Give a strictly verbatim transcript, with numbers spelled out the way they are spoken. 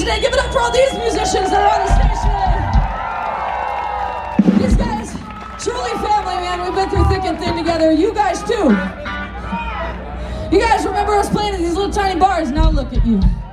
today. Give it up for all these musicians that are on the stage today. These guys, truly family, man. We've been through thick and thin together. You guys too. You guys remember us playing at these little tiny bars. Now look at you.